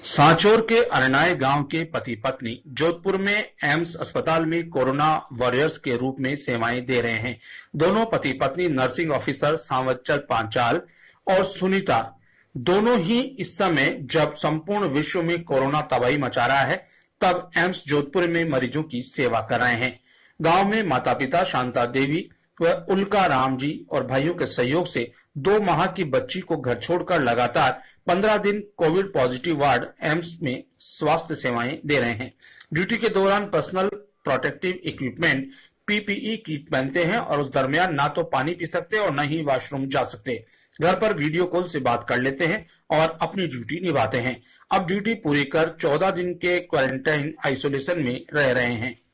सांचौर के अरनाए गांव के पति पत्नी जोधपुर में एम्स अस्पताल में कोरोना वॉरियर्स के रूप में सेवाएं दे रहे हैं। दोनों पति पत्नी नर्सिंग ऑफिसर सांवचल पांचाल और सुनीता दोनों ही इस समय जब संपूर्ण विश्व में कोरोना तबाही मचा रहा है तब एम्स जोधपुर में मरीजों की सेवा कर रहे हैं। गांव में माता पिता शांता देवी व उल्का राम जी और भाइयों के सहयोग से 2 माह की बच्ची को घर छोड़कर लगातार 15 दिन कोविड पॉजिटिव वार्ड एम्स में स्वास्थ्य सेवाएं दे रहे हैं। ड्यूटी के दौरान personal protective equipment PPE kit पहनते हैं और उस दरमियान ना तो पानी पी सकते और न ही वॉशरूम जा सकते। घर पर वीडियो कॉल से बात कर लेते हैं और अपनी ड्यूटी निभाते हैं। अब ड्यूटी पूरी कर 14 दिन के क्वारंटाइन आइसोलेशन में रह रहे हैं।